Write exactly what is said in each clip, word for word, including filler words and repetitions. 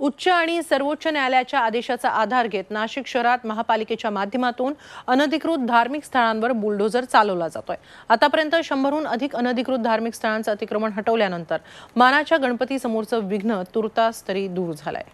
उच्च आणि सर्वोच्च न्यायालयाच्या आदेशाचा आधार घेत नाशिक शहरात महापालिकेच्या माध्यमातून अनधिकृत धार्मिक स्थळांवर बुलडोझर चालवला जातोय। आतापर्यंत शंभरहून अधिक अनधिकृत धार्मिक स्थळांचं अतिक्रमण हटवल्यानंतर मानाच्या गणपती समोरचं विघ्न तुर्तास तरी दूर झालंय।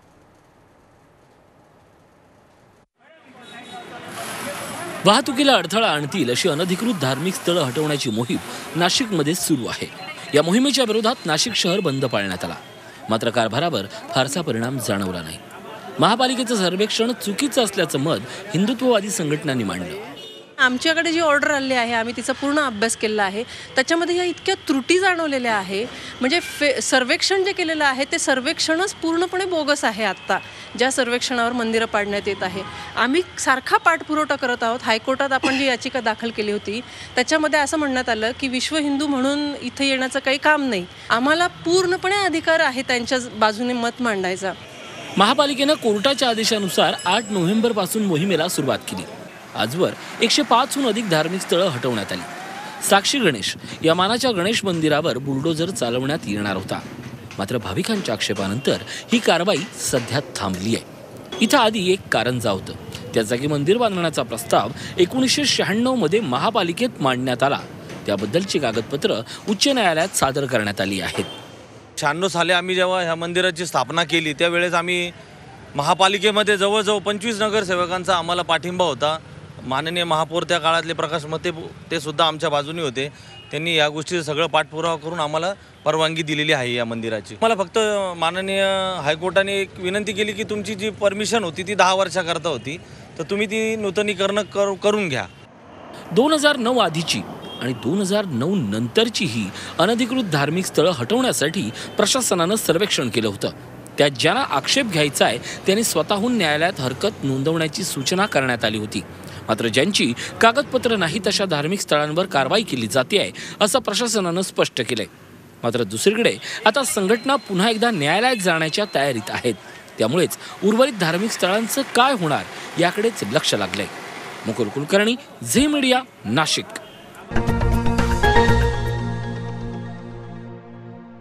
वाहतुकीला अडथळा आणतील अशी अनधिकृत धार्मिक स्थळं हटवण्याची मोहीम नाशिकमध्ये सुरू आहे। या मोहिमेच्या विरोधात नाशिक शहर बंद पाळण्यात आला, मात्र कारभारावर फारसा परिणाम जाणवला नाही। महापालिकेचं सर्वेक्षण चुकीचं असल्याचं मत हिंदुत्ववादी संघटनांनी मांडलं। आमच्याकडे जी ऑर्डर आली आहे आम्ही तिचा पूर्ण अभ्यास केला आहे। त्याच्यामध्ये या इतक्या त्रुटी जाणवलेल्या आहे, म्हणजे सर्वेक्षण जे केलेलं आहे ते सर्वेक्षणच पूर्णपणे बोगस आहे। आता ज्या सर्वेक्षणावर मंदिरं पाडण्यात येत आहे, आम्ही सारखा पाठपुरावा करत आहोत। हायकोर्टात आपण जी याचिका दाखल केली होती त्याच्यामध्ये असं म्हणण्यात आलं की विश्व हिंदू म्हणून इथे येण्याचं काही काम नाही। आम्हाला पूर्णपणे अधिकार आहे त्यांच्या बाजूने मत मांडायचा। महापालिकेनं कोर्टाच्या आदेशानुसार आठ नोव्हेंबर पासून मोहिमेला सुरुवात केली। आजवर एकशे पाचहून अधिक धार्मिक स्थळं हटवण्यात आली। साक्षी गणेश या मानाच्या गणेश मंदिरावर बुलडोझर चालवण्यात येणार होता, मात्र भाविकांच्या आक्षेपानंतर ही कारवाई सध्या थांबली आहे। इथं आधी एक कारंजा होतं, त्या जागी मंदिर बांधण्याचा प्रस्ताव एकोणीसशे शहाण्णव मध्ये महापालिकेत मांडण्यात आला। त्याबद्दलची कागदपत्र उच्च न्यायालयात सादर करण्यात आली आहेत। शहाण्णव साली आम्ही जेव्हा ह्या मंदिराची स्थापना केली त्यावेळेस आम्ही महापालिकेमध्ये जवळजवळ पंचवीस नगरसेवकांचा आम्हाला पाठिंबा होता। माननीय महापौर त्या काळातले प्रकाश मते ते सुद्धा आमच्या बाजूने होते। त्यांनी या गोष्टीचं सगळं पाठपुरावा करून आम्हाला परवानगी दिलेली आहे या मंदिराची। मला फक्त माननीय हायकोर्टाने एक विनंती केली की तुमची जी परमिशन होती ती दहा वर्षाकरता होती, तर तुम्ही ती नूतनीकरण कर करून घ्या। दोन हजार नऊ आधीची आणि दोन हजार नऊ नंतरची ही अनधिकृत धार्मिक स्थळं हटवण्यासाठी प्रशासनानं सर्वेक्षण केलं होतं। त्यात ज्यांना आक्षेप घ्यायचा आहे त्यांनी स्वतःहून न्यायालयात हरकत नोंदवण्याची सूचना करण्यात आली होती। मात्र ज्यांची कागदपत्र नाही तशा धार्मिक स्थळांवर कारवाई केली जाते आहे असं प्रशासनानं स्पष्ट केलंय। मात्र दुसरीकडे आता संघटना पुन्हा एकदा न्यायालयात जाण्याच्या तयारीत आहेत। त्यामुळेच उर्वरित धार्मिक स्थळांचं काय होणार याकडेच लक्ष लागलंय। Mukul Kulkarni, Zee media, Nashik.